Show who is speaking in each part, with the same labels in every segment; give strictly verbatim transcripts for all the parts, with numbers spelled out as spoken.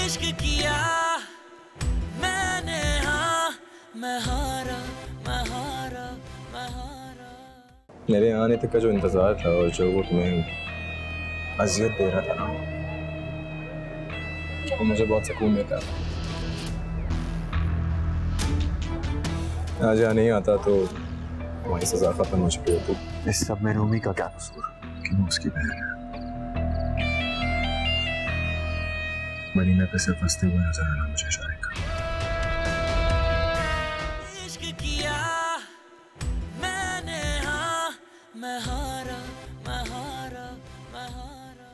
Speaker 1: इश्क किया मैंने, हाँ मैं हारा मैं हारा मैं हारा।
Speaker 2: मेरे आने तक का जो इंतजार था और जो वो तुम्हें अजियत दे रहा था ना, वो मुझे बहुत सुकून देता है। आज यहाँ नहीं आता तो तुम्हारी सजा खत्म हो चुकी होती।
Speaker 3: इस सब में रूमी का क्या कसूर कि वो उसकी बहन है। मरीना पे सिर्फ हंसते हुए नजर आना मुझे शारिक।
Speaker 1: इश्क किया मैंने, हाँ मैं हारा मैं हारा मैं हारा।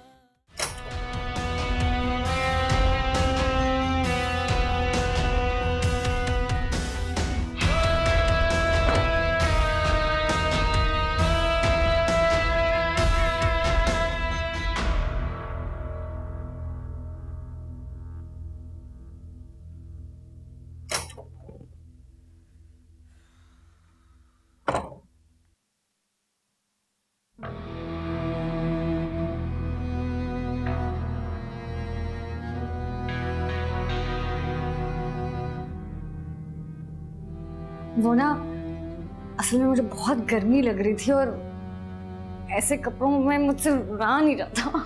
Speaker 4: वो ना असल में मुझे बहुत गर्मी लग रही थी और ऐसे कपड़ों में मुझसे रहा नहीं रहा था।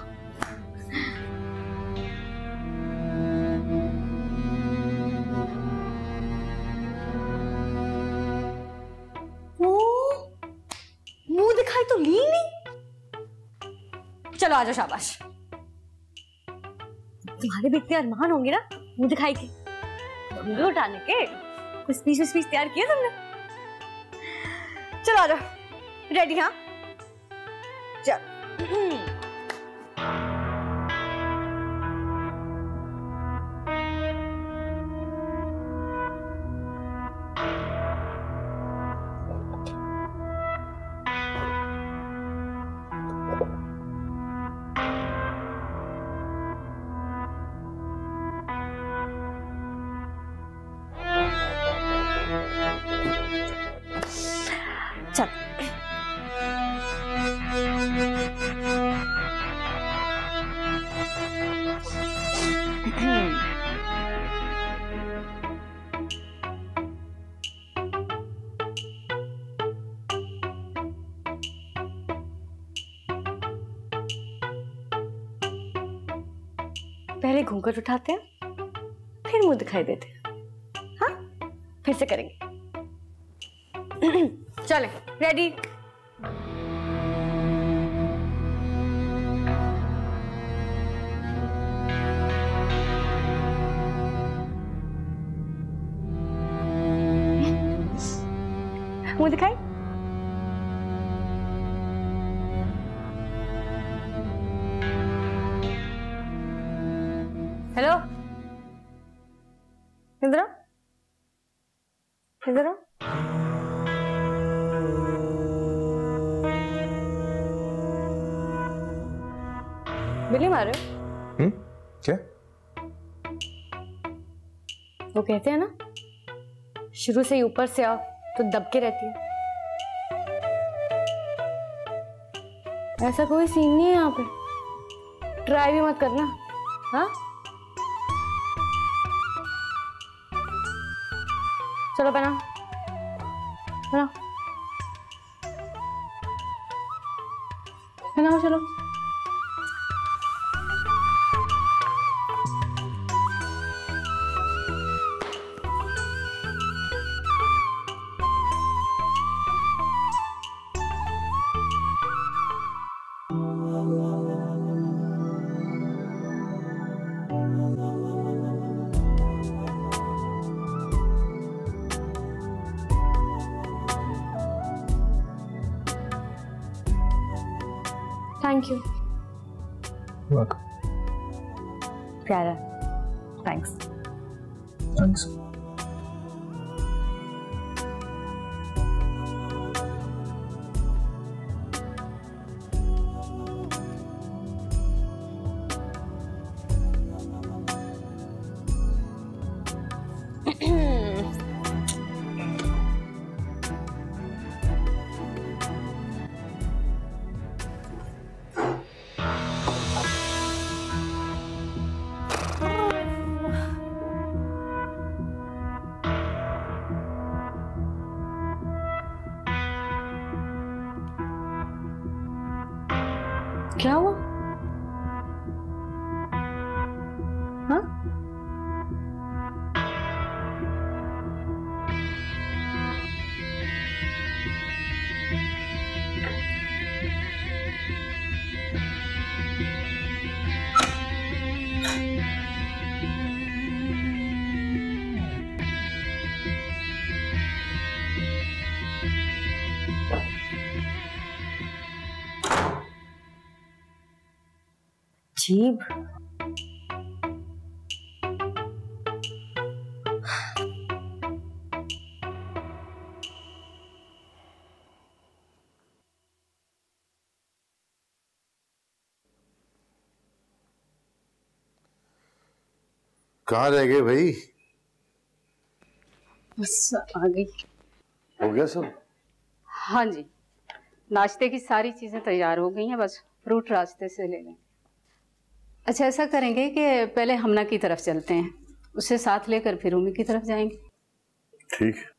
Speaker 4: मुंह दिखाई तो ली नहीं। चलो आजा, शाबाश। तुम्हारे भी इतने अरमान होंगे ना मुंह दिखाई के, उंगली उठाने के। कुछ स्पीच स्पीच तैयार किया तुमने? चलो आजा, रेडी? हाँ चल। चल पहले घूंघट उठाते हैं, फिर मुंह दिखाई देते हैं। हाँ, फिर से करेंगे। चले, रेडी? मुंह दिखाई। हेलो, इधर आओ, इधर आओ। बिल्ली मारे?
Speaker 2: हम्म? क्या?
Speaker 4: वो कहते हैं ना, शुरू से ही ऊपर से आओ तो दबके रहती है। ऐसा कोई सीन नहीं है यहाँ पे, ट्राई भी मत करना। हाँ चलो पहना, पहना, पहनाओ, चलो। Thank you.
Speaker 2: वेलकम।
Speaker 4: प्यारा, थैंक्स।
Speaker 2: थैंक्स।
Speaker 4: क्या हुआ? हाँ? अजीब।
Speaker 5: कहाँ रह गए भाई?
Speaker 6: बस आ गई।
Speaker 5: हो गया सब?
Speaker 6: हाँ जी, नाश्ते की सारी चीजें तैयार हो गई हैं, बस फ्रूट रास्ते से ले लें। अच्छा, ऐसा करेंगे कि पहले हमना की तरफ चलते हैं, उसे साथ लेकर फिर उमी की तरफ जाएंगे।
Speaker 5: ठीक है।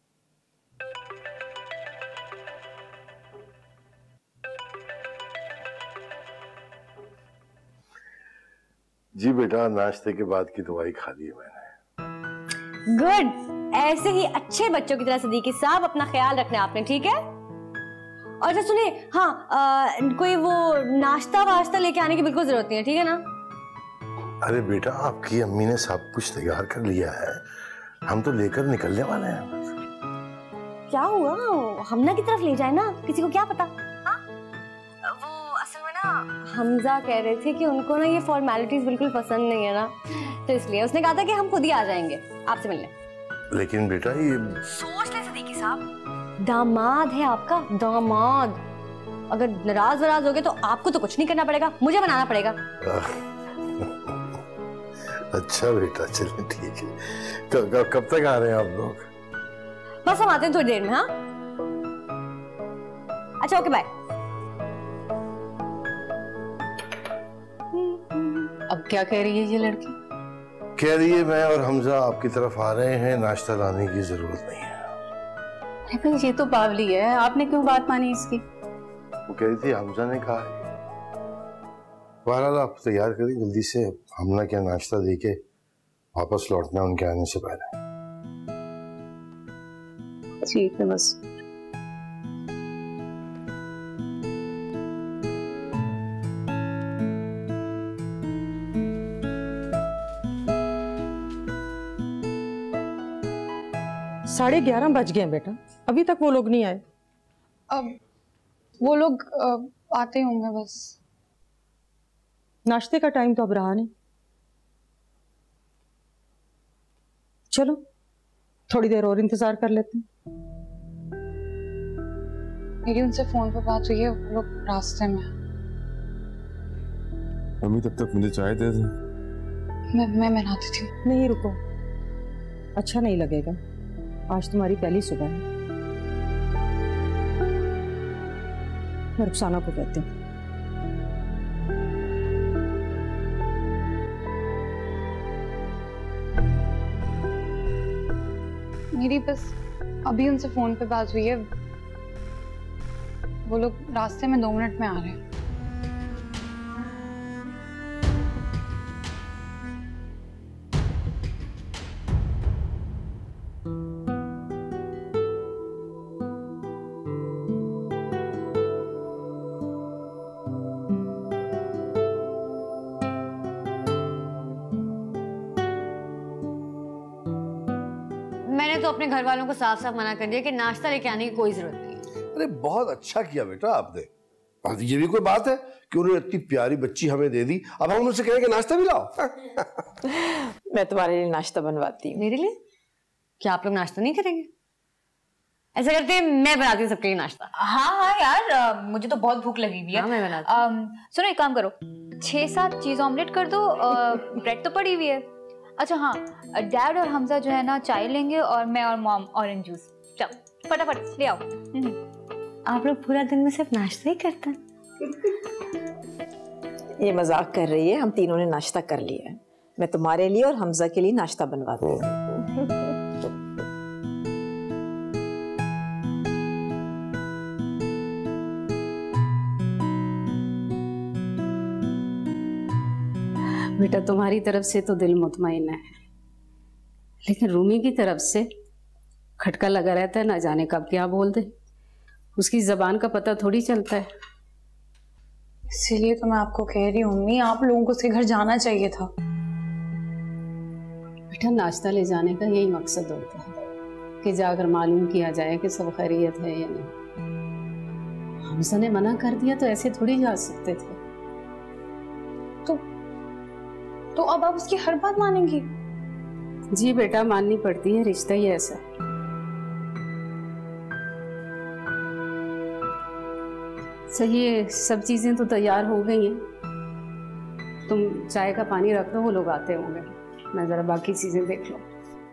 Speaker 5: जी बेटा, नाश्ते के बाद की दवाई खा ली है मैंने।
Speaker 4: गुड, ऐसे ही अच्छे बच्चों की तरह सदीकी साहब अपना ख्याल रखना आपने, ठीक है? और अच्छा सुनिए, हाँ आ, कोई वो नाश्ता वाश्ता लेके आने की बिल्कुल जरूरत नहीं है, ठीक है ना?
Speaker 5: अरे बेटा, आपकी अम्मी ने सब कुछ तैयार कर लिया है, हम तो लेकर निकलने वाले हैं।
Speaker 4: क्या हुआ? हमना की तरफ ले जाए ना, किसी को क्या पता? हाँ? वो असल में ना हमजा कह रहे थे कि उनको ना ये फॉर्मेलिटीज बिल्कुल पसंद नहीं है ना, तो इसलिए उसने कहा था कि हम खुद ही आ जाएंगे आपसे मिलने।
Speaker 5: लेकिन बेटा ये
Speaker 4: सोच ले सदीकी साहब, दामाद है आपका, दामाद। अगर नाराज वराज हो गए तो आपको तो कुछ नहीं करना पड़ेगा, मुझे बनाना पड़ेगा।
Speaker 5: अच्छा बेटा, चलिए ठीक है। क, कब तक आ रहे हैं आप लोग?
Speaker 4: बस हम आते हैं थोड़ी देर में। हाँ अच्छा, ओके बाय।
Speaker 6: अब क्या कह रही है ये लड़की?
Speaker 5: कह रही है मैं और हमजा आपकी तरफ आ रहे हैं, नाश्ता लाने की जरूरत नहीं है।
Speaker 6: लेकिन ये तो बावली है, आपने क्यों बात मानी इसकी?
Speaker 5: वो कह रही थी हमजा ने कहा है। बहरहाल आप तैयार करिए जल्दी से, हमना क्या नाश्ता देके वापस लौटना उनके आने से पहले।
Speaker 6: ठीक है बस।
Speaker 7: साढ़े ग्यारह बज गए हैं बेटा, अभी तक वो लोग नहीं आए।
Speaker 8: अब वो लोग आते होंगे बस।
Speaker 7: नाश्ते का टाइम तो अब रहा नहीं। चलो थोड़ी देर और इंतजार कर लेते हैं।
Speaker 8: मेरी उनसे फोन पे बात हुई है, वो लोग रास्ते में।
Speaker 2: मम्मी तब तक मुझे चाय दे दे।
Speaker 8: मैं मैं बनाती थी।
Speaker 7: नहीं रुको, अच्छा नहीं लगेगा, आज तुम्हारी पहली सुबह है। मैं रुखसाना को कहती हूँ।
Speaker 8: मेरी बस अभी उनसे फोन पे बात हुई है, वो लोग रास्ते में दो मिनट में आ रहे हैं।
Speaker 4: मैंने तो अपने घर वालों को साफ साफ मना कर दिया कि नाश्ता लेके आने की कोई जरूरत नहीं।
Speaker 5: अरे बहुत अच्छा किया बेटा आपने। ये भी कोई बात है कि उन्होंने इतनी प्यारी बच्ची हमें दे दी, अब हम उनसे कहें कि नाश्ता भी लाओ।
Speaker 7: मैं तुम्हारे लिए नाश्ता बनवाती हूँ।
Speaker 4: मेरे लिए? क्या आप लोग नाश्ता नहीं करेंगे? ऐसा करते हैं, मैं बनाती हूँ सबके लिए नाश्ता।
Speaker 9: हाँ हाँ यार, आ, मुझे तो बहुत भूख लगी हुई है।
Speaker 4: हाँ, मैं बनाती हूँ।
Speaker 9: अम, सुनो एक काम करो, छह सात चीज ऑमलेट कर दो, ब्रेड तो पड़ी हुई है। अच्छा हाँ, डैड और हमजा जो है ना चाय लेंगे और मैं और मॉम ऑरेंज जूस। चलो फटाफट ले आओ।
Speaker 4: आप लोग पूरा दिन में सिर्फ नाश्ता ही करते हैं?
Speaker 7: ये मजाक कर रही है, हम तीनों ने नाश्ता कर लिया है। मैं तुम्हारे लिए और हमजा के लिए नाश्ता बनवाती हूँ।
Speaker 6: बेटा तुम्हारी तरफ से तो दिल मुतमईन है, लेकिन रूमी की तरफ से खटका लगा रहता है, ना जाने कब क्या बोल दे। उसकी जबान का पता थोड़ी चलता है।
Speaker 8: इसीलिए तो मैं आपको कह रही हूँ अम्मी, आप लोगों को उसके घर जाना चाहिए था।
Speaker 6: बेटा नाश्ता ले जाने का यही मकसद होता है कि जाकर मालूम किया जाए कि सब खैरियत है या नहीं। हमजा ने मना कर दिया तो ऐसे थोड़ी जा सकते थे।
Speaker 8: तो तो अब आप उसकी हर बात मानेंगी?
Speaker 6: जी बेटा, माननी पड़ती है, रिश्ता ही ऐसा। सही है, सब चीजें तो तैयार हो गई हैं। तुम चाय का पानी रख दो, वो लोग आते होंगे, मैं जरा बाकी चीजें देख लूं।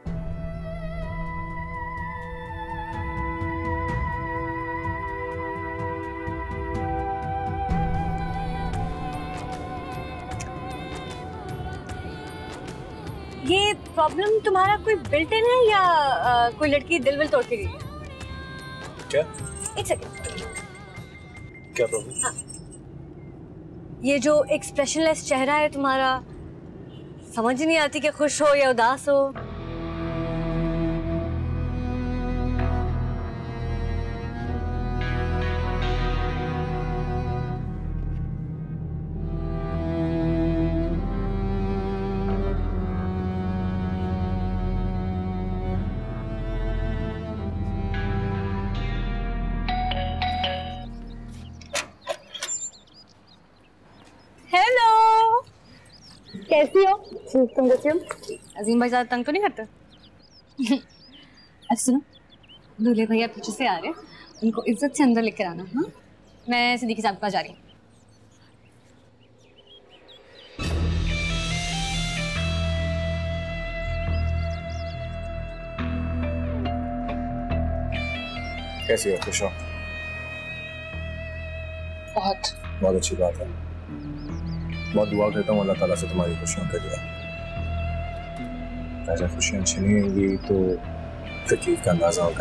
Speaker 4: ये प्रॉब्लम तुम्हारा कोई बिल्ट इन है या आ, कोई लड़की दिल विल तोड़ के गई?
Speaker 2: क्या?
Speaker 4: एक सेकंड।
Speaker 2: क्या प्रॉब्लम?
Speaker 4: हाँ। ये जो एक्सप्रेशनलेस चेहरा है तुम्हारा, समझ ही नहीं आती कि खुश हो या उदास हो। हेलो, कैसी हो? ठीक, तुम कैसी हो? अजीम भाई ज्यादा तंग तो नहीं करते? अच्छा सुनो, दूल्हे भैया पीछे से आ रहे, उनको इज्जत से अंदर लेकर आना। हाँ, मैं सिद्दीकी साहब के पास जा रही हूँ।
Speaker 2: कैसी हो? खुश हो?
Speaker 8: बहुत
Speaker 2: बहुत अच्छी बात है। बहुत दुआ करता हूँ अल्लाह ताला से तुम्हारी खुशियों के लिए। ऐसा खुशियाँ अच्छी होंगी तो तकलीफ का अंदाजा होगा।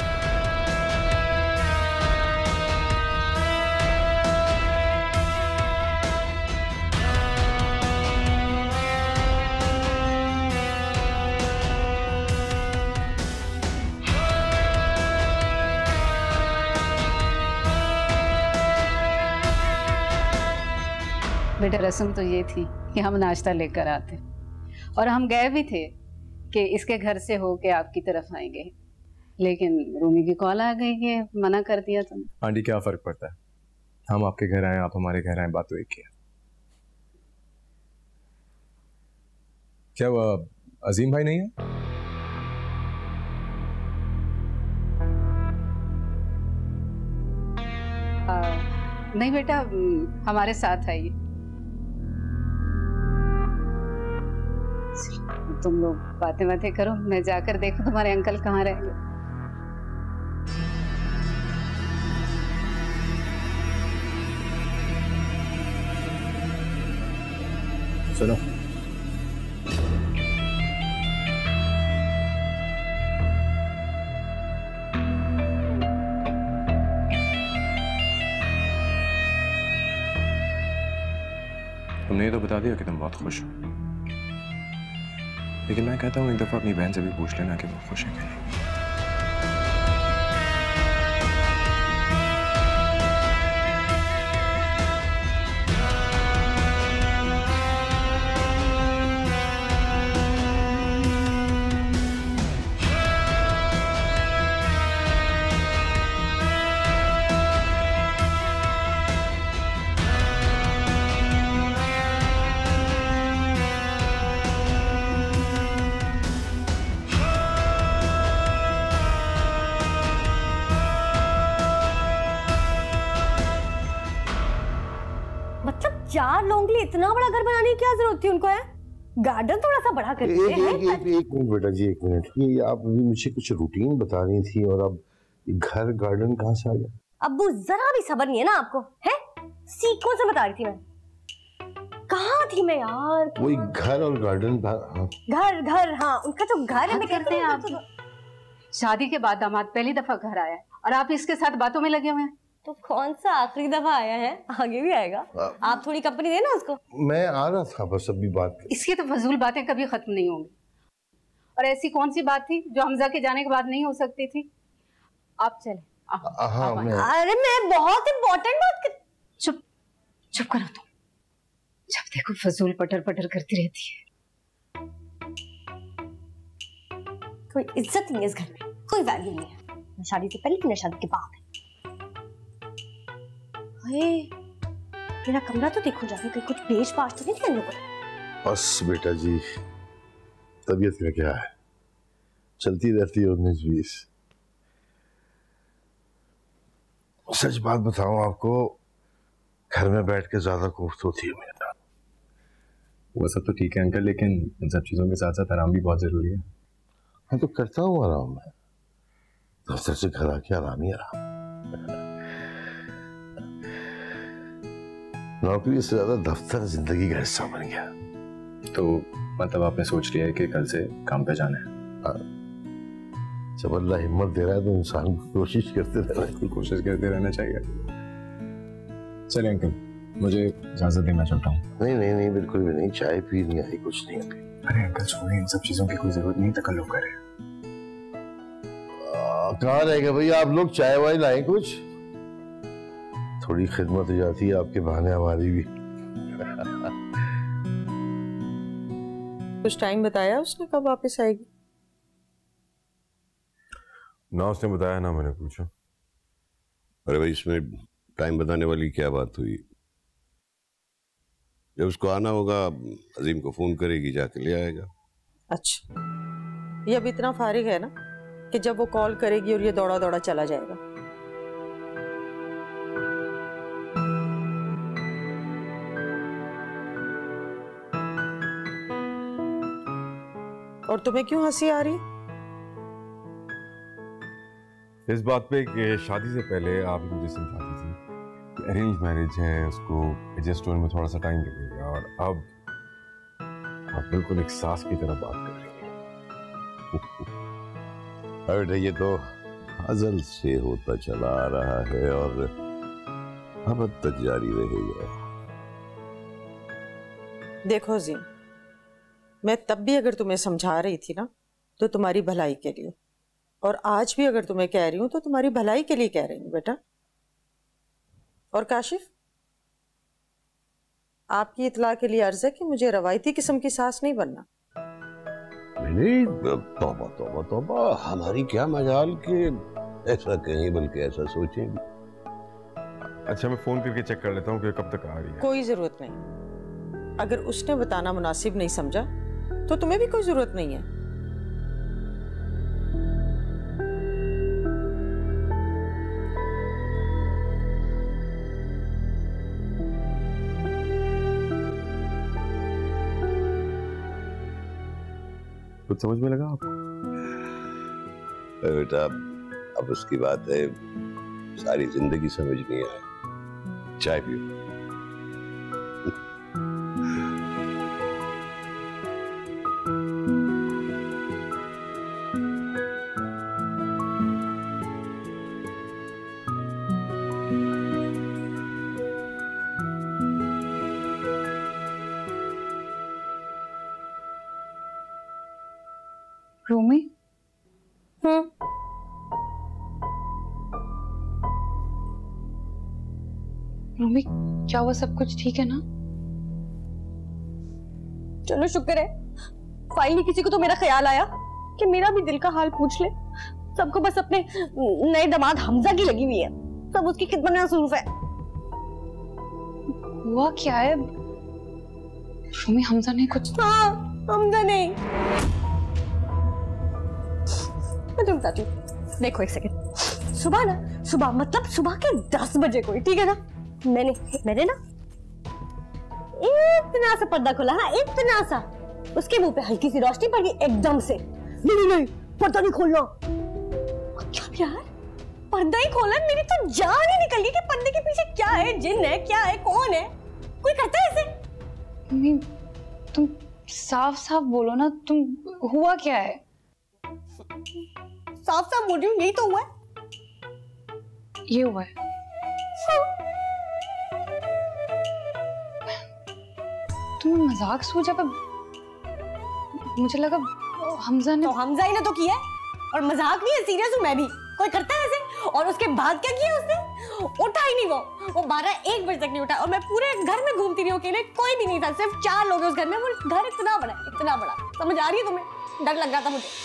Speaker 6: बेटा रस्म तो ये थी कि हम नाश्ता लेकर आते, और हम गए भी थे कि इसके घर से होके आपकी तरफ आएंगे, लेकिन रूमी की कॉल आ गई कि मना कर दिया तुमने।
Speaker 2: आंटी क्या फर्क पड़ता है, हम आपके घर आए, आप हमारे घर आए, बात तो एक ही है। क्या वो अजीम भाई नहीं है?
Speaker 6: आ, नहीं बेटा, हमारे साथ आइए। तुम लोग बातें बातें करो, मैं जाकर देखूं तुम्हारे अंकल कहाँ रहेंगे।
Speaker 2: सुनो, तुमने ये तो बता दिया कि तुम बहुत खुश हो, लेकिन मैं कहता हूँ एक दफा अपनी बहन से भी पूछ लेना कि वो खुश है कि नहीं।
Speaker 4: चार लोगों के लिए इतना बड़ा घर बनाने की क्या जरूरत थी उनको? है गार्डन थोड़ा सा बड़ा कर दीजिए।
Speaker 5: एक, एक, एक, एक मिनट बेटा जी, एक मिनट। ये आप अभी मुझे कुछ रूटीन बता रही थी और अब घर गार्डन कहाँ से आ गया?
Speaker 4: अब्बू जरा भी सब्र नहीं है ना आपको? है सीखों से बता रही थी मैं। कहाँ थी मैं यार?
Speaker 5: वही घर और गार्डन। हाँ।
Speaker 4: घर घर हाँ, उनका जो घर है। मैं कहते हैं आप
Speaker 6: शादी के बाद दामाद पहली दफा घर आया है और आप इसके साथ बातों में लगे हुए हैं।
Speaker 4: तो कौन सा आखिरी दफा आया है, आगे भी आएगा। आ, आप थोड़ी कंपनी देना उसको।
Speaker 5: मैं आ रहा था बस अभी बात कर।
Speaker 6: इसकी तो फजूल बातें कभी खत्म नहीं होंगी। और ऐसी कौन सी बात थी जो हमजा के जाने के बाद नहीं हो सकती थी? आप चले।
Speaker 5: हाँ मैं...
Speaker 4: अरे मैं बहुत इम्पोर्टेंट बात कर।
Speaker 6: चुप चुप करो तुम, जब देखो फजूल पटर पटर करती रहती है।
Speaker 4: कोई इज्जत नहीं है इस घर में, कोई वैल्यू नहीं है, न शादी से पहले न शादी के बाद। अरे मेरा कमरा तो देखो जाके, कहीं कुछ बेच बाच तो नहीं किया लोगों।
Speaker 5: बस बेटा जी, तबीयत का क्या है, चलती रहती है उन्नीस बीस। सच बात बताऊं आपको, घर में बैठ के ज्यादा कोफ्त होती है मेरा।
Speaker 2: वो सब तो ठीक है अंकल, लेकिन इन सब चीजों के साथ साथ आराम भी बहुत जरूरी है।
Speaker 5: मैं तो करता हूँ आराम में, दफ्तर से घर आके आराम ही आराम। नौकरी से ज्यादा दफ्तर जिंदगी का हिस्सा बन गया।
Speaker 2: तो मतलब आपने सोच लिया है कि कल से काम पे जाना है?
Speaker 5: जब अल्लाह हिम्मत दे रहा है तो इंसान को कोशिश करते रहना चाहिए।
Speaker 2: कोशिश करते रहना चाहिए। चलिए अंकल, मुझे इजाजत दें, मैं चलता हूँ।
Speaker 5: नहीं नहीं नहीं, बिल्कुल भी नहीं, चाय पी नहीं आई, कुछ नहीं अभी।
Speaker 2: अरे अंकल छोड़िए, इन सब चीजों की कोई जरूरत नहीं, तकल्लुफ करे।
Speaker 5: कहाँ रहेगा भैया, आप लोग चाय वाय लाए कुछ, थोड़ी खिदमत हो जाती है आपके बहाने हमारी भी।
Speaker 7: कुछ टाइम बताया उसने कब वापस आएगी?
Speaker 10: ना उसने बताया ना मैंने पूछा।
Speaker 11: अरे भाई, इसमें टाइम बताने वाली क्या बात हुई? जब उसको आना होगा अजीम को फोन करेगी, जाके ले आएगा।
Speaker 7: अच्छा, ये अब इतना फारिग है ना कि जब वो कॉल करेगी और ये दौड़ा दौड़ा चला जाएगा। और तुम्हें क्यों हंसी आ रही?
Speaker 10: इस बात पे कि शादी से पहले आप ही मुझे समझाती थी कि अरेंज मैरिज है, उसको एडजस्ट होने में थोड़ा सा टाइम लगेगा, और अब आप बिल्कुल एक सास की तरह बात कर रही हैं।
Speaker 11: बेटा, ये तो अज़ल से होता चला आ रहा है और अब तक जारी रहेगा।
Speaker 7: देखो जी, मैं तब भी अगर तुम्हें समझा रही थी ना तो तुम्हारी भलाई के लिए, और आज भी अगर तुम्हें कह रही हूं तो तुम्हारी भलाई के लिए कह रही हूं बेटा। और काशिफ, आपकी इतला के लिए अर्ज है कि मुझे रवायती किस्म की सास नहीं बनना।
Speaker 11: नहीं, तौबा तौबा तौबा, हमारी क्या मजाल के ऐसा कहें, बल्कि ऐसा सोचें।
Speaker 10: अच्छा, मैं फोन करके चेक कर लेता हूँ कि कब तक आ रही है।
Speaker 7: कोई जरूरत नहीं, अगर उसने बताना मुनासिब नहीं समझा तो तुम्हें भी कोई जरूरत नहीं है।
Speaker 10: कुछ समझ में लगा आपको?
Speaker 11: बेटा, अब उसकी बात है, सारी जिंदगी समझ नहीं आए। चाय पियो।
Speaker 8: रूमी,
Speaker 4: हम्म
Speaker 8: रूमी, क्या हुआ? सब कुछ ठीक है ना?
Speaker 4: चलो शुक्र है, फाइनली किसी को तो मेरा ख्याल आया कि मेरा भी दिल का हाल पूछ ले। सबको बस अपने नए दामाद हमजा की लगी हुई है, सब उसकी खिदमत में मसरूफ है।
Speaker 8: हुआ क्या है रूमी? हमजा ने कुछ?
Speaker 4: हाँ, हमजा ने। मैं तुम बताती हूँ, देखो एक सेकंड। सुबह ना, सुबह मतलब सुबह के दस बजे कोई, ठीक है ना, मैंने मैंने ना इतना सा पर्दा खोला, हाँ इतना सा, उसके मुंह पे हल्की सी रोशनी पड़ गई एकदम से। नहीं नहीं नहीं, पर्दा नहीं खोलना। क्या यार, पर्दा ही खोला, मेरी तो जान ही निकल गई कि पर्दे के पीछे क्या है, जिन है, क्या है, कौन है, कोई करता है ऐसे?
Speaker 8: मम्मी, तुम साफ साफ बोलो ना, तुम हुआ क्या है?
Speaker 4: साफ साफ बोल रही हूँ, यही तो हुआ है।
Speaker 8: ये हुआ है? तुम मजाक सोचा पर मुझे लगा हमजा ने
Speaker 4: तो हमजा ही ने तो किया और मजाक नहीं है, सीरियस हूँ मैं भी। कोई करता है ऐसे? और उसके बाद क्या किया उसने? उठा ही नहीं वो वो बारह एक बजे तक नहीं उठा और मैं पूरे घर में घूमती रही अकेले, कोई भी नहीं था, सिर्फ चार लोग हैं उस घर में। वो घर इतना बड़ा है, इतना बड़ा, समझ आ रही है तुम्हें? डर लग रहा था मुझे।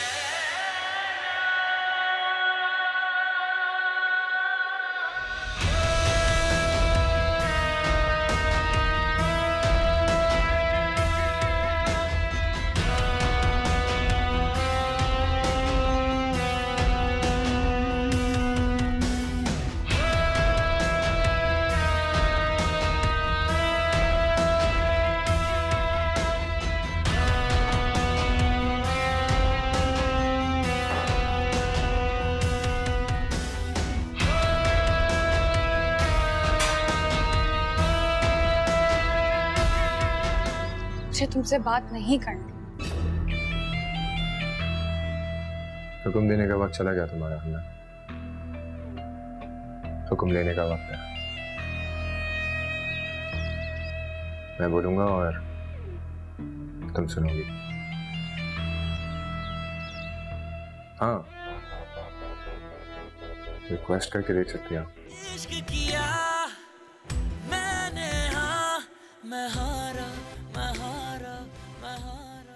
Speaker 8: मुझे तुमसे बात नहीं करनी।
Speaker 2: हुक्म देने का वक्त चला गया तुम्हारा हमने, हुक्म लेने का वक्त है। मैं बोलूंगा और तुम सुनोगी। हाँ, रिक्वेस्ट करके देख सकती हो।
Speaker 1: इश्क किया मैंने, हाँ मैं हारा मैं हारा मैं हारा।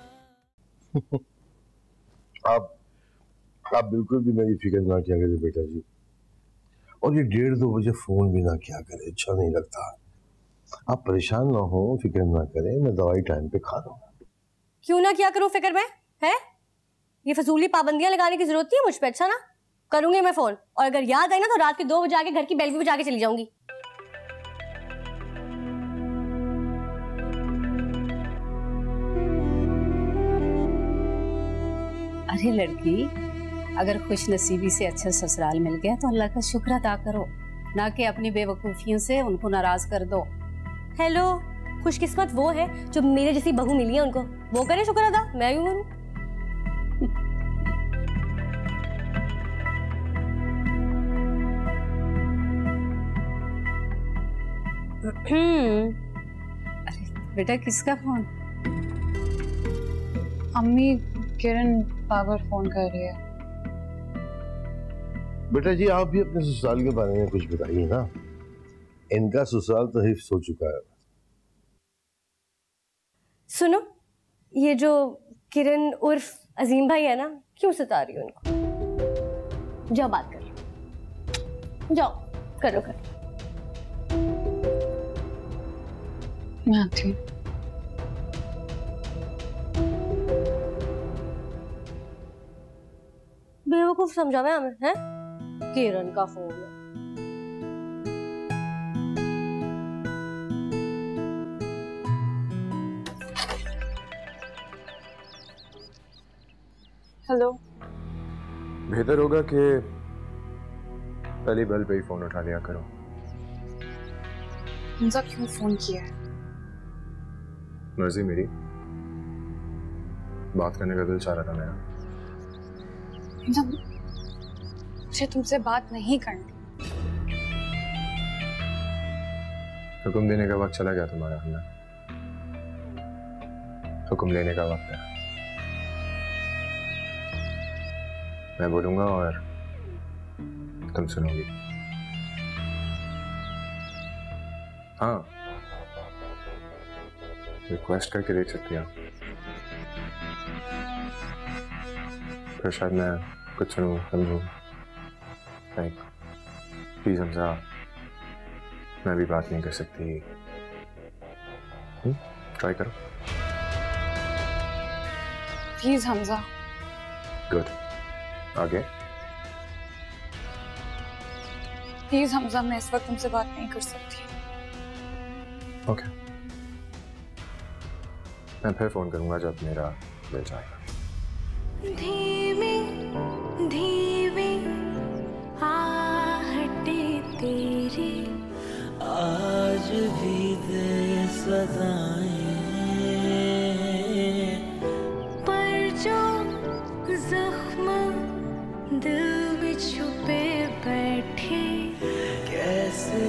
Speaker 5: आप आप बिल्कुल भी मेरी फिक्र ना किया करें बेटा जी, और ये डेढ़ दो बजे फोन भी ना किया करें, अच्छा नहीं लगता। आप परेशान ना हो, फिक्र ना करें, मैं दवाई टाइम पे खा लूंगा।
Speaker 4: क्यों ना क्या करूं फिक्र में, है? ये फजूली पाबंदियां लगाने की जरूरत नहीं है मुझ पे। अच्छा ना, करूंगी मैं फोन, और अगर याद आई ना तो रात के दो बजे आके घर की बेल भी बजा के चली जाऊंगी।
Speaker 6: अरे लड़की, अगर खुश नसीबी से अच्छा ससुराल मिल गया तो अल्लाह का शुक्र अदा करो, ना कि अपनी बेवकूफियों से उनको नाराज कर दो।
Speaker 4: हेलो, खुशकिस्मत वो है जो मेरे जैसी बहू मिली है उनको, वो करे शुक्र अदा, मैं यूं करूं?
Speaker 6: अरे बेटा, किसका फोन?
Speaker 8: अम्मी, किरण बाबर फोन कर रही है।
Speaker 5: बेटा जी, आप भी अपने ससुराल के बारे में कुछ बताइए ना, इनका ससुराल तो हिफ्स हो चुका है।
Speaker 4: सुनो, ये जो किरण उर्फ अजीम भाई है ना, क्यों सता रही हो उनको? जाओ बात कर लो, जाओ करो करो।
Speaker 8: मैं आती हूँ।
Speaker 4: बेवकूफ समझावे हमें, हैं? किरण का फोन है।
Speaker 8: हेलो।
Speaker 2: बेहतर होगा कि पहली बल पे ही फोन उठा लिया करो।
Speaker 8: हमजा क्यों फोन किया है?
Speaker 2: मर्जी मेरी, बात करने का दिल चाह रहा था मेरा।
Speaker 8: हमजा, मुझे तुमसे बात नहीं करनी।
Speaker 2: हुक्म देने का वक्त चला गया तुम्हारा हमने, हुक्म लेने का वक्त है। मैं बोलूंगा और तुम सुनोगी। हाँ, रिक्वेस्ट करके देख सकती हो, फिर शायद मैं कुछ सुनूं समझूं। लाइक प्लीज हमजा, मैं भी बात नहीं कर सकती, ट्राई करो।
Speaker 8: प्लीज हमजा।
Speaker 2: गुड, आगे।
Speaker 8: प्लीज हमजा, मैं इस वक्त तुमसे बात नहीं कर सकती।
Speaker 2: Okay okay. मैं फिर फोन करूंगा जब मेरा दिल चाहेगा।
Speaker 1: धीमी धीमी आहटे तेरी आज भी दे सदाएं, पर जो जख्म दिल में छुपे बैठे कैसे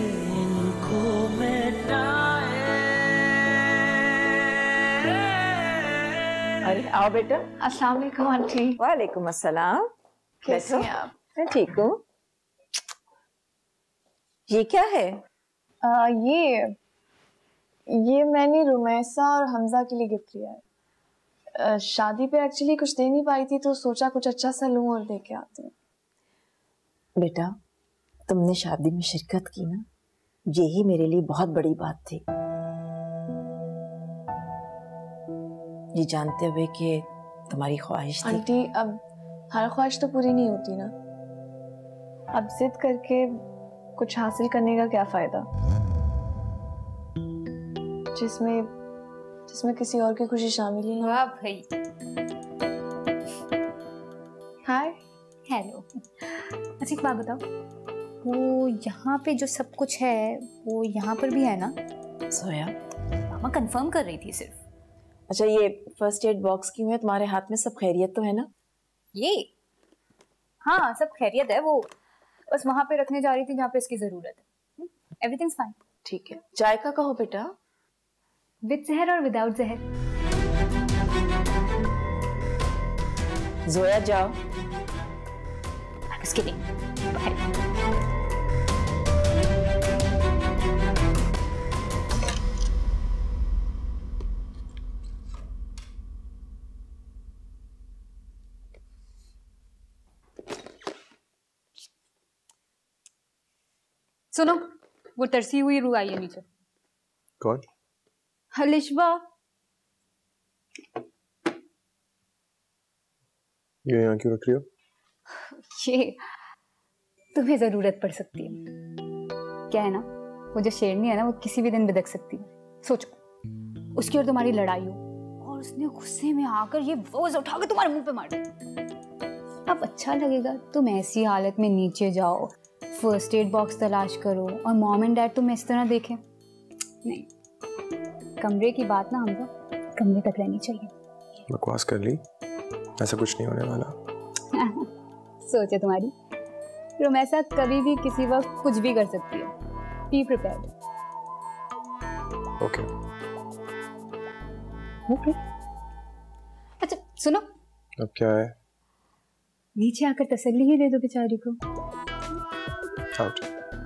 Speaker 12: आओ बेटा।
Speaker 8: अस्सलाम वालेकुम आंटी।
Speaker 12: वालेकुम अस्सलाम।
Speaker 8: कैसे हैं आप?
Speaker 12: मैं ठीक हूँ। ये क्या है?
Speaker 8: आ, ये ये मैंने रुमैसा और हमजा के लिए गिफ्ट लिया है। आ, शादी पे एक्चुअली कुछ दे नहीं पाई थी तो सोचा कुछ अच्छा सा लूं और दे के आती हूँ।
Speaker 12: बेटा तुमने शादी में शिरकत की ना, यही मेरे लिए बहुत बड़ी बात थी। ये जानते हुए कि तुम्हारी ख्वाहिश थी।
Speaker 8: आंटी अब हर ख्वाहिश तो पूरी नहीं होती ना, अब जिद करके कुछ हासिल करने का क्या फायदा जिसमें जिसमें किसी और की खुशी शामिल ही ना।
Speaker 9: वाह भाई।
Speaker 8: हाय।
Speaker 9: हेलो। अच्छा एक बात बताओ, वो यहाँ पे जो सब कुछ है वो यहाँ पर भी है ना?
Speaker 12: सोया
Speaker 9: मामा कंफर्म कर रही थी सिर्फ।
Speaker 12: अच्छा ये फर्स्ट एड बॉक्स क्यों है तुम्हारे हाथ में? सब खैरियत तो है ना?
Speaker 9: ये हाँ सब खैरियत है, वो बस वहां पे रखने जा रही थी जहाँ पे इसकी जरूरत है। Everything's fine.
Speaker 12: ठीक है। चाय का कहो बेटा।
Speaker 9: विद जहर और विदाउट जहर।
Speaker 12: जोया जाओ।
Speaker 9: इसके लिए सुनो, वो तरसी हुई रूह आई है नीचे।
Speaker 2: कौन?
Speaker 9: हलिशबा।
Speaker 2: ये यहाँ क्यों रख रही हो?
Speaker 9: ये तुम्हें जरूरत पड़ सकती है। क्या है ना, वो जो शेरनी है ना वो किसी भी दिन बिदक सकती है। सोचो उसकी और तुम्हारी लड़ाई हो और उसने गुस्से में आकर ये वोज उठाकर तुम्हारे मुंह पे मार दिया। अब अच्छा लगेगा तुम ऐसी हालत में नीचे जाओ, फर्स्ट एड बॉक्स तलाश करो और मॉम एंड डैड तुम्हें इस तरह देखें? नहीं, कमरे की बात ना हमको कमरे तक रहनी चाहिए।
Speaker 2: बकवास कर ली, ऐसा कुछ नहीं होने वाला।
Speaker 9: सोचे तुम्हारी, रुमैसा कभी भी किसी वक्त कुछ भी कर सकती है। Be prepared.
Speaker 2: Okay
Speaker 9: okay. अच्छा सुनो,
Speaker 2: अब क्या है?
Speaker 9: नीचे आकर तसल्ली ही दे दो बेचारी को।
Speaker 2: आउट।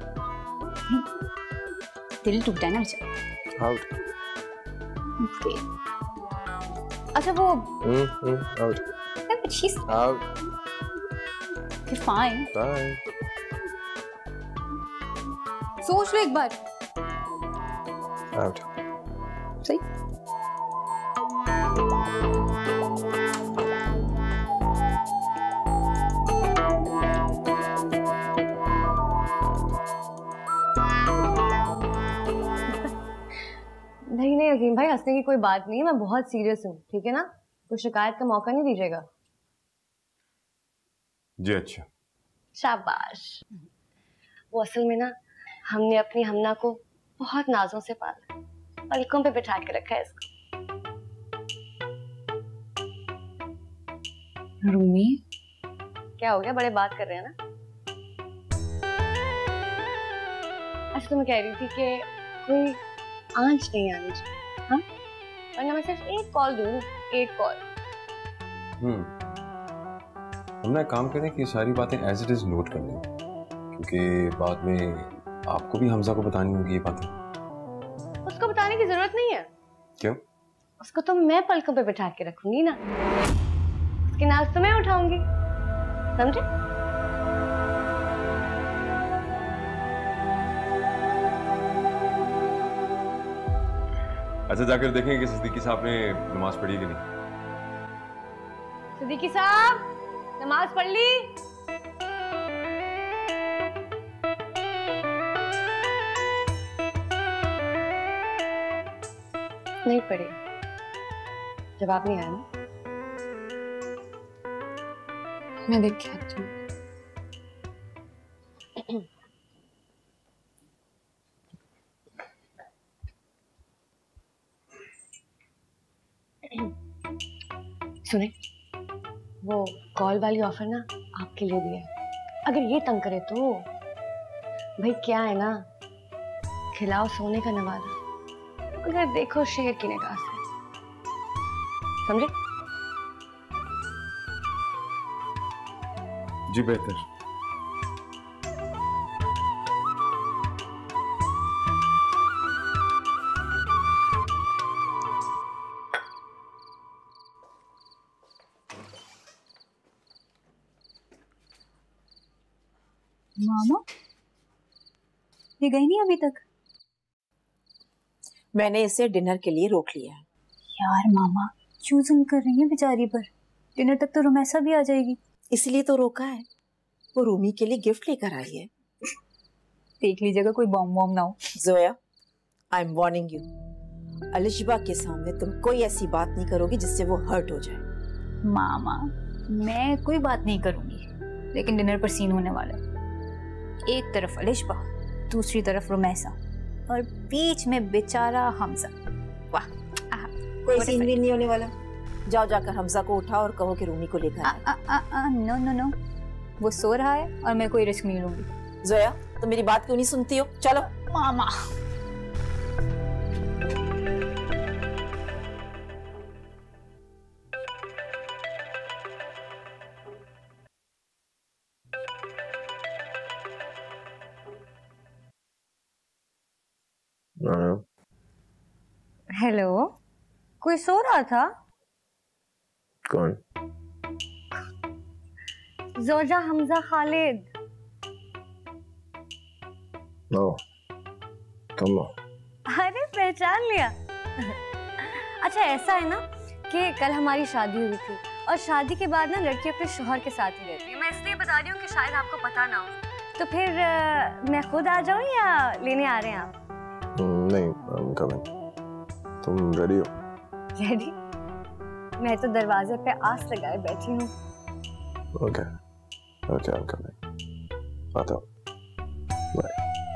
Speaker 9: दिल टूटा है ना बेचारा।
Speaker 2: आउट।
Speaker 9: ओके। अच्छा वो
Speaker 2: out.
Speaker 9: She's
Speaker 2: out.
Speaker 9: Fine.
Speaker 2: Bye.
Speaker 9: सोच लो एक बार।
Speaker 2: आउट।
Speaker 9: सही।
Speaker 4: नहीं नहीं अजीम भाई, हंसने की कोई बात नहीं है, मैं बहुत सीरियस हूँ, ठीक है ना? कोई शिकायत का मौका नहीं दीजिएगा।
Speaker 10: जी अच्छा।
Speaker 4: शाबाश। वो असल में ना हमने अपनी हमना को बहुत नाजों से पाला, पलकों पे बिठा के रखा है इसको।
Speaker 9: रूमी
Speaker 4: क्या हो गया, बड़े बात कर रहे हैं ना? अच्छा तो मैं कह रही थी कि कोई आंच नहीं आनी चाहिए, हाँ? वरना मैं सिर्फ एक कॉल दूँ, एक कॉल।
Speaker 10: हम्म हम ना काम करें कि सारी बातें एज इट इज नोट कर लें, क्योंकि बाद में आपको भी हमजा को बतानी होगी ये बातें।
Speaker 4: उसको बताने की जरूरत नहीं है।
Speaker 10: क्यों?
Speaker 4: उसको तो मैं पलकों पे बिठा के रखूंगी ना, उसकी नाज तो मैं उठाऊंगी, समझे?
Speaker 10: अच्छा जाकर देखेंगे कि सिद्दीकी साहब ने नमाज पढ़ी कि नहीं।
Speaker 4: सिद्दीकी साहब नमाज पढ़ ली? नहीं पढ़ी। जवाब नहीं आया ना?
Speaker 8: मैं देख के आती हूँ।
Speaker 4: सुने, वो कॉल वाली ऑफर ना आपके लिए भी है, अगर ये तंग करे तो। भाई क्या है ना, खिलाओ सोने का नवाला, अगर देखो शेर की निगाह से, समझे?
Speaker 2: जी बेहतर।
Speaker 9: मामा ये गई नहीं अभी तक?
Speaker 12: मैंने इसे डिनर के लिए रोक लिया है।
Speaker 9: यार मामा क्यों जुल्म कर रही है बेचारी पर? डिनर तक तो रुमैसा भी आ जाएगी।
Speaker 12: इसलिए तो रोका है, वो रूमी के लिए गिफ्ट लेकर आई है।
Speaker 9: देख लीजिएगा कोई बॉम्ब वॉम्ब ना हो।
Speaker 12: Zoya, I am warning you, Alishba के सामने तुम कोई ऐसी बात नहीं करोगी जिससे वो हर्ट हो जाए।
Speaker 9: मामा मैं कोई बात नहीं करूंगी, लेकिन डिनर पर सीन होने वाला है। एक तरफ अलिशबा, दूसरी तरफ रुमैसा और बीच में बेचारा हमजा।
Speaker 12: वाह, कोई सीन भी नहीं होने वाला। जाओ जाकर हमजा को उठाओ और कहो कि रूमी को लेकर आए।
Speaker 9: नो नो नो, वो सो रहा है और मैं कोई रिस्क नहीं लूंगी।
Speaker 12: जोया तुम मेरी बात क्यों नहीं सुनती हो? चलो।
Speaker 9: मामा हेलो, कोई सो रहा था?
Speaker 2: कौन?
Speaker 4: जोजा, हमजा, खालिद।
Speaker 2: नो, तुम लो।
Speaker 4: अरे पहचान लिया। अच्छा ऐसा है ना कि कल हमारी शादी हुई थी और शादी के बाद ना लड़की अपने शोहर के साथ ही रहती है। मैं इसलिए बता रही हूँ कि शायद आपको पता ना हो। तो फिर आ, मैं खुद आ जाऊँ या लेने आ रहे हैं आप?
Speaker 2: नहीं, I'm coming. तुम रेडी हो?
Speaker 4: रेडी? मैं तो दरवाजे पे आस लगाए बैठी हूँ।
Speaker 2: Okay, okay, I'm coming. आता हूँ। बाय।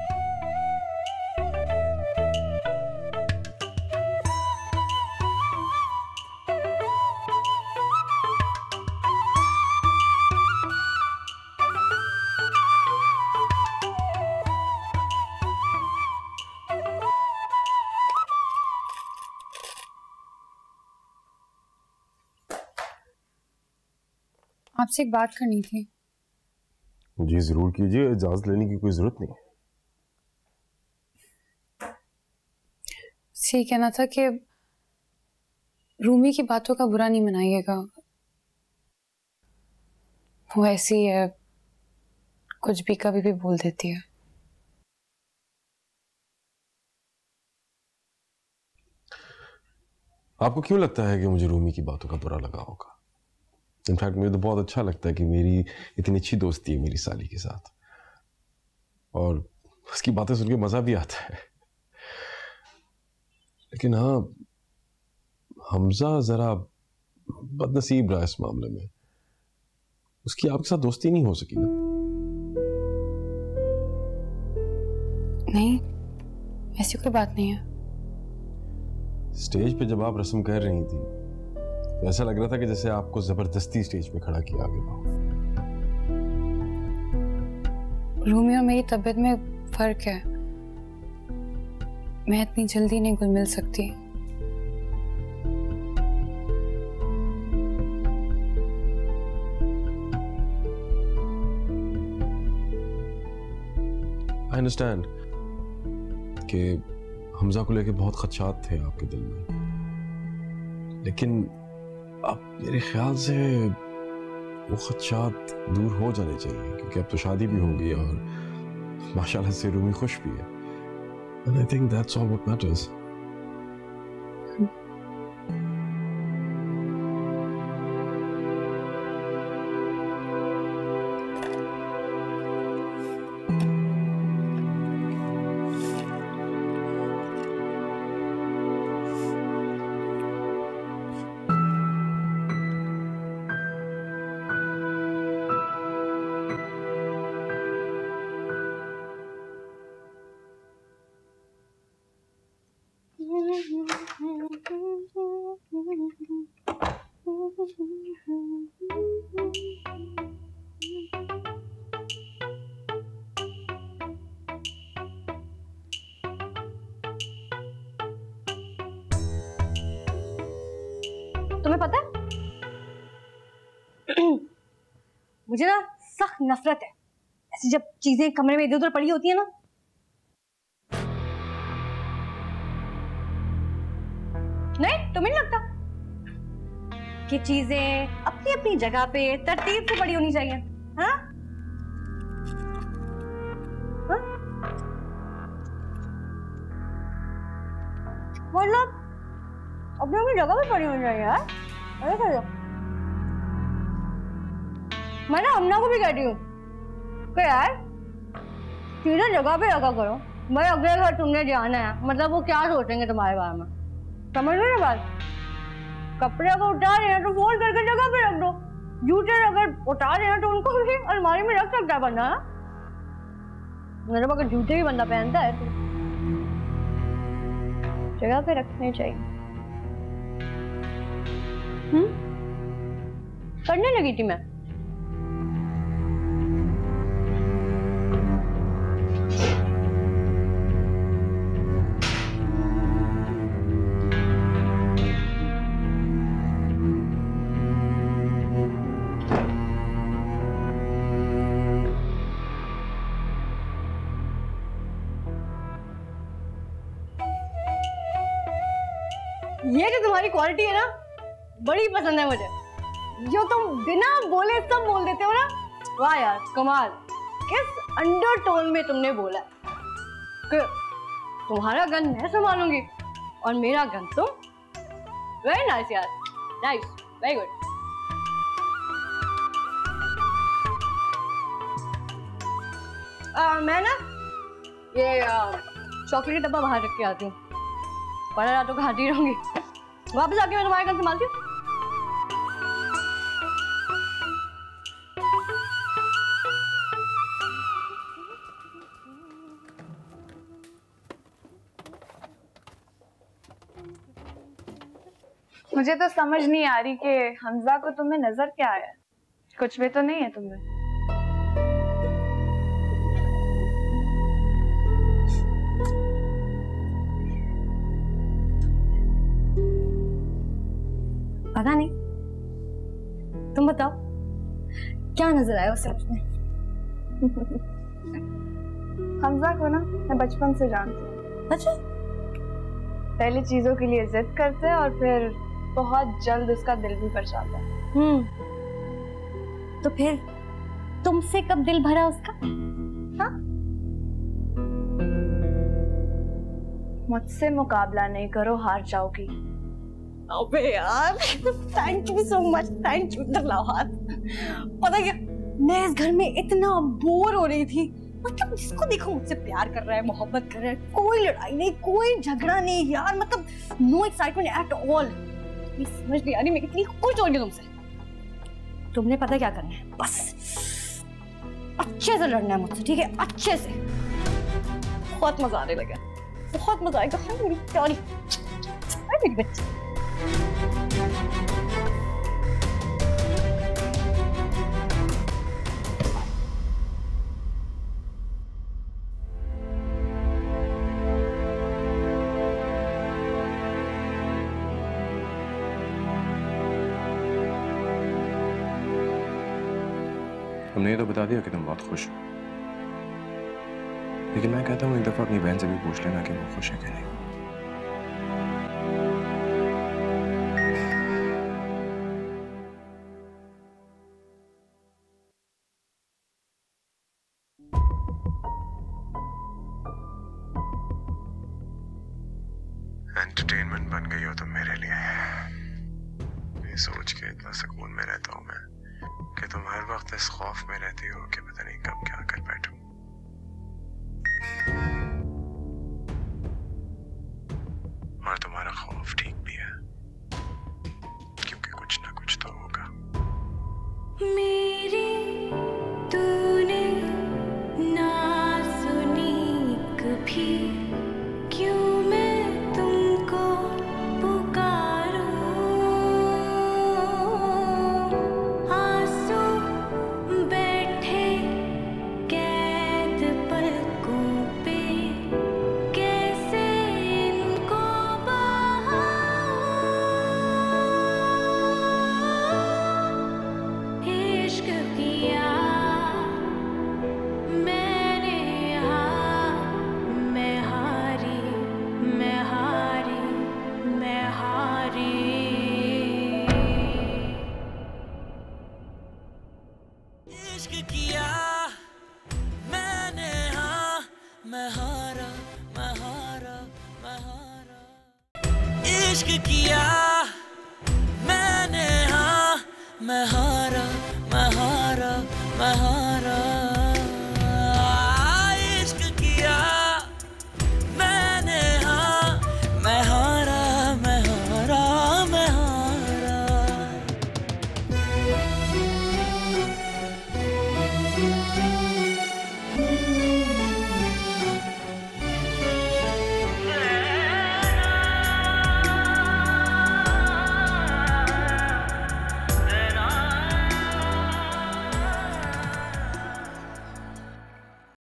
Speaker 8: आपसे एक बात करनी थी।
Speaker 10: जी जरूर कीजिए, इजाजत लेने की कोई जरूरत नहीं।
Speaker 8: ये कहना था कि रूमी की बातों का बुरा नहीं मनाइएगा, वो ऐसी है, कुछ भी कभी भी बोल देती है।
Speaker 10: आपको क्यों लगता है कि मुझे रूमी की बातों का बुरा लगा होगा? इनफैक्ट मुझे तो बहुत अच्छा लगता है कि मेरी इतनी अच्छी दोस्ती है मेरी साली के साथ, और उसकी बातें सुन के मज़ा भी आता है। लेकिन हाँ, हमजा ज़रा बदनसीब रहा इस मामले में। उसकी आपके साथ दोस्ती नहीं हो सकी ना?
Speaker 8: नहीं, ऐसी कोई बात नहीं है।
Speaker 10: स्टेज पे जब आप रस्म कर रही थी तो ऐसा लग रहा था कि जैसे आपको जबरदस्ती स्टेज पे खड़ा किया गया हो।
Speaker 8: रूमी और मेरी तबीयत में फर्क है, मैं इतनी जल्दी नहीं घुल मिल सकती।
Speaker 10: आई अंडरस्टैंड कि हमजा को लेके बहुत खदशात थे आपके दिल में, लेकिन अब मेरे ख्याल से वो खदशात दूर हो जाने चाहिए, क्योंकि अब तो शादी भी हो गई और माशाल्लाह से रूमी खुश भी है। And I think that's all what matters.
Speaker 4: तुम्हें पता है मुझे ना सख्त नफरत है ऐसी जब चीजें कमरे में इधर उधर पड़ी होती है ना। नहीं तुम्हें नहीं लगता कि चीजें अपनी अपनी जगह पे तरतीब से पड़ी होनी चाहिए? हाँ हाँ? मतलब अपनी अपनी जगह पे पड़ी होनी चाहिए यार। अरे कर मैं ना अम्ना को भी कहती हूँ कि यार चीजें जगह पे रखा करो। भाई अगले घर तुमने जाना है मतलब वो क्या सोचेंगे तुम्हारे बारे में, समझ लो ना बात। कपड़े अगर उतार रहे हैं तो फोल्ड करके जगह पे रख दो, जूते अगर उतार रहे हैं तो उनको भी अलमारी में रख सकता है बंदा। मतलब अगर जूते भी बंदा पहनता है तो जगह पे रखने चाहिए। हम्म करने लगी थी मैं। ये जो तुम्हारी क्वालिटी है ना बड़ी पसंद है मुझे, जो तुम बिना बोले सब बोल देते हो ना। वाह यार कमाल, किस अंडरटोन में तुमने बोला कि तुम्हारा गन मैं संभालूंगी और मेरा गन तुम। वेरी नाइस यार, नाइस, वेरी गुड। मैं ना ये चॉकलेट डब्बा बाहर रख के आती हूँ, पढ़ा रातों खाती रहूंगी। वापस आके मैं तुम्हारे घर संभालती हूँ।
Speaker 8: मुझे तो समझ नहीं आ रही कि हमजा को तुम्हें नजर क्या आया। कुछ भी तो नहीं है तुम्हें।
Speaker 4: पता नहीं, तुम बताओ क्या नजर आया उसे मुझमें?
Speaker 8: हमजा को ना मैं बचपन से जानती हूँ।
Speaker 4: अच्छा?
Speaker 8: पहले चीजों के लिए जिद करते हैं और फिर बहुत जल्द उसका दिल भी भर जाता है।
Speaker 4: हम्म तो फिर तुमसे कब दिल भरा उसका? हाँ?
Speaker 8: मुझसे मुकाबला नहीं करो, हार जाओगी।
Speaker 4: अबे यार thank you so much, thank you धन्यवाद। पता क्या, मैं इस घर में इतना बोर हो रही थी, मतलब जिसको देखो मुझसे प्यार कर रहा है, मोहब्बत कर रहा है, कोई लड़ाई नहीं, कोई झगड़ा नहीं यार, मतलब नो एक्साइटमेंट एट ऑल। ये समझ नहीं आ रही मैं कितनी खुश हो रही हूँ तुमसे। तुमने पता क्या करना है, बस अच्छे से लड़ना है मुझसे, ठीक है? अच्छे से। बहुत मजा आने लगा, बहुत मजा आएगा। हाँ मेरी प्यारी, मेरी बच्ची।
Speaker 2: तुमने ये तो बता दिया कि तुम बहुत खुश हो, लेकिन मैं कहता हूँ एक दफा अपनी बहन से भी पूछ लेना कि वो खुश है कि नहीं। एंटरटेनमेंट बन गई हो तुम मेरे लिए। ये सोच के इतना सुकून में रहता हूँ मैं कि तुम हर वक्त इस खौफ में रहती हो कि पता नहीं कब क्या कर बैठूं। और तुम्हारा खौफ ठीक भी है, क्योंकि कुछ ना कुछ तो होगा।
Speaker 1: मेरी तूने ना सुनी कभी, क्यों मैं तुमको पुकारूं। आंसू बैठे कैद पलकों पे, कैसे इनको बहाऊं। इश्क किया मैंने, हाँ मैं हारा मैं हारा मैं हारा। इश्क किया मैंने, हाँ मैं हारा मैं हारा मैं हारा।